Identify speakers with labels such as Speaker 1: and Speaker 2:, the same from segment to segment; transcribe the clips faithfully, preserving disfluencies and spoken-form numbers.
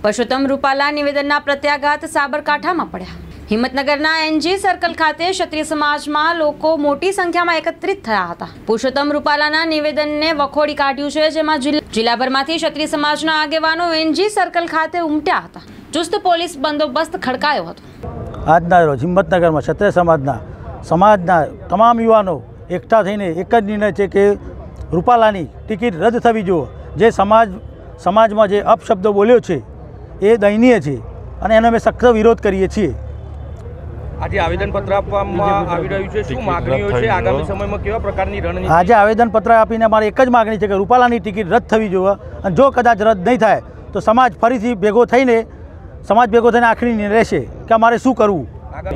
Speaker 1: પરસોત્તમ રૂપાલા નિવેદનના પ્રત્યાઘાત સાબરકાંઠામાં પડ્યા। હિંમતનગરના NG circle ખાતે ક્ષત્રિય સમાજમાં લોકો મોટી સંખ્યામાં એકત્રિત થયા હતા। પરસોત્તમ રૂપાલાના નિવેદનને વખોડી કાઢ્યું છે, જેમાં જિલ્લાભરમાંથી ક્ષત્રિય સમાજના આગેવાનો એનજી સર્કલ ખાતે ઉમટ્યા હતા। ચુસ્ત પોલીસ બંદોબસ્ત ખડકાયો હતો।
Speaker 2: આજના રોજ હિંમતનગરમાં ક્ષત્રિય સમાજના સમાજના તમામ યુવાનો એકઠા થઈને એક જ નિર્ણય છે કે રૂપાલાની ટિકિટ રદ થવી જોઈએ। જે સમાજ સમાજમાં જે અપશબ્દો બોલ્યો છે એ દયનીય છે અને એનો અમે સખત વિરોધ કરીએ છીએ।
Speaker 3: આજે આવેદનપત્ર આપવામાં આવી રહ્યું છે, શું માગણીઓ છે? આગામી સમયમાં કેવા પ્રકારની રણનીતિ?
Speaker 2: આજે આવેદનપત્ર આપીને અમારી એક જ માગણી છે કે રૂપાલાની ટિકિટ રદ થવી જોઈએ અને જો કદાચ રદ નહીં થાય તો સમાજ ફરીથી ભેગો થઈને સમાજ ભેગો થઈને આખરી નિર્ણય રહેશે કે અમારે શું કરવું।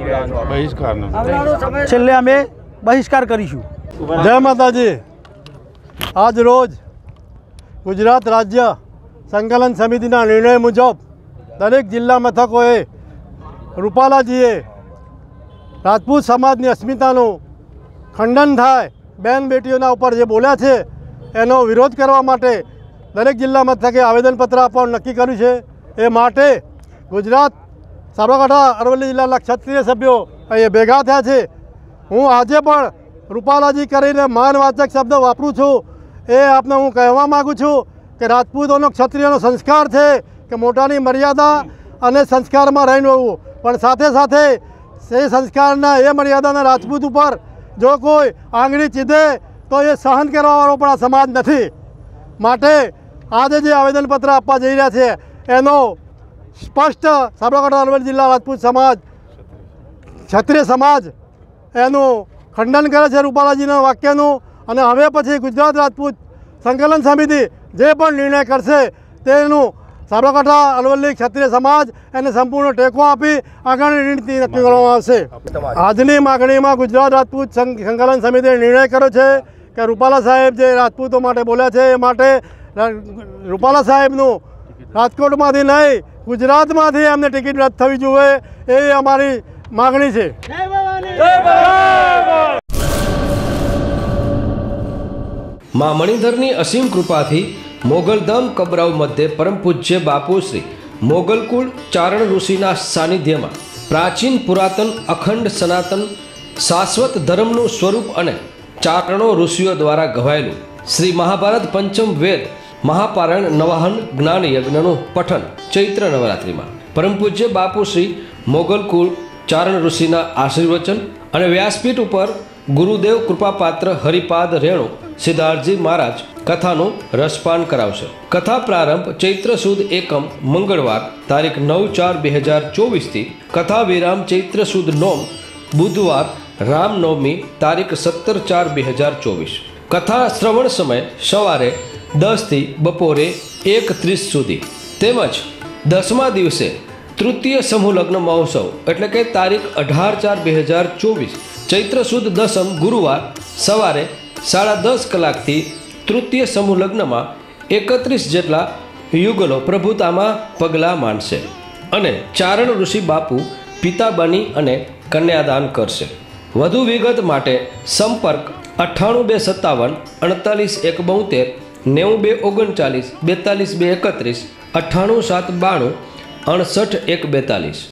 Speaker 2: છેલ્લે અમે બહિષ્કાર કરીશું।
Speaker 4: જય માતાજી। આજ રોજ ગુજરાત રાજ્ય સંકલન સમિતિના નિર્ણય મુજબ દરેક જિલ્લા મથકોએ રૂપાલાજીએ રાજપૂત સમાજની અસ્મિતાનું ખંડન થાય, બેન બેટીઓના ઉપર જે બોલ્યા છે એનો વિરોધ કરવા માટે દરેક જિલ્લા મથકે આવેદનપત્ર આપવાનું નક્કી કર્યું છે। એ માટે ગુજરાત સાબરકાંઠા અરવલ્લી જિલ્લાના ક્ષત્રિય સભ્યો અહીંયા ભેગા થયા છે। હું આજે પણ રૂપાલાજી કરીને માનવાચક શબ્દ વાપરું છું। એ આપને હું કહેવા માગું છું કે રાજપૂતોનો ક્ષત્રિયનો સંસ્કાર છે કે મોટાની મર્યાદા અને સંસ્કારમાં રહીને રહેવું, પણ સાથે સાથે એ સંસ્કારના એ મર્યાદાના રાજપૂત ઉપર જો કોઈ આંગળી ચીધે તો એ સહન કરવાવાળો પણ આ સમાજ નથી। માટે આજે જે આવેદનપત્ર આપવા જઈ રહ્યા છે એનો સ્પષ્ટ સાબરકાંઠા અરવલ્લી જિલ્લા રાજપૂત સમાજ ક્ષત્રિય સમાજ એનું ખંડન કરે છે રૂપાલાજીના વાક્યનું, અને હવે પછી ગુજરાત રાજપૂત સંકલન સમિતિ જે પણ નિર્ણય કરશે તેનું સાબરકાંઠા અરવલ્લી ક્ષત્રિય સમાજ એને સંપૂર્ણ ટેકો આપી આગળની રણનીતિ નક્કી કરવામાં આવશે। આજની માગણીમાં ગુજરાત રાજપૂત સંકલન સમિતિએ નિર્ણય કર્યો છે કે રૂપાલા સાહેબ જે રાજપૂતો માટે બોલ્યા છે એ માટે રૂપાલા સાહેબનું રાજકોટમાંથી નહીં ગુજરાતમાંથી એમને ટિકિટ રદ થવી જોઈએ, એ અમારી માગણી છે।
Speaker 5: મા મણિધરની અસીમ કૃપાથી મોગલધામ કબરાવ મધ્યે પરમ પૂજ્ય બાપુ શ્રી મોગલકુળ ચારણ ઋષિના સાનિધ્યમાં પ્રાચીન પુરાતન અખંડ સનાતન શાશ્વત ધર્મનું સ્વરૂપ અને ચારણો ઋષિઓ દ્વારા ગવાયેલું શ્રી મહાભારત પંચમ વેદ મહાપારાયણ નવાહન જ્ઞાન યજ્ઞનું પઠન ચૈત્ર નવરાત્રિમાં પરમ પૂજ્ય બાપુ શ્રી મોગલકુળ ચારણ ઋષિના આશીર્વચન અને વ્યાસપીઠ ઉપર ગુરુદેવ કૃપાપાત્ર હરિપાદ રેણુ સિદ્ધાર્થજી મહારાજ કથાનું રસપાન કરાવશે। કથા પ્રારંભ ચૈત્ર સુદ એકમ મંગળવાર તારીખ નવ ચાર બે હજાર ચોવીસથી કથા વિરામ ચૈત્ર સુદ નોમ બુધવાર રામનવમી તારીખ સત્તર ચાર બે હજાર ચોવીસ। કથા શ્રવણ સમય સવારે દસથી બપોરે એક ત્રીસ સુધી તેમજ દસમા દિવસે તૃતીય સમૂહ લગ્ન મહોત્સવ એટલે કે તારીખ અઢાર ચાર બે હજાર ચોવીસ ચૈત્ર સુદ દસમ ગુરુવાર સવારે સાડા દસ કલાકથી તૃતીય સમૂહ લગ્નમાં એકત્રીસ જેટલા યુગલો પ્રભુતામાં પગલાં માંડશે અને ચારણ ઋષિ બાપુ પિતા બની અને કન્યાદાન કરશે। વધુ વિગત માટે સંપર્ક અઠ્ઠાણું બે સત્તાવન અડતાલીસ એક બોતેર નેવું બે ઓગણચાલીસ બેતાલીસ બે એકત્રીસ અઠ્ઠાણું સાત બાણું અડસઠ એક બેતાલીસ।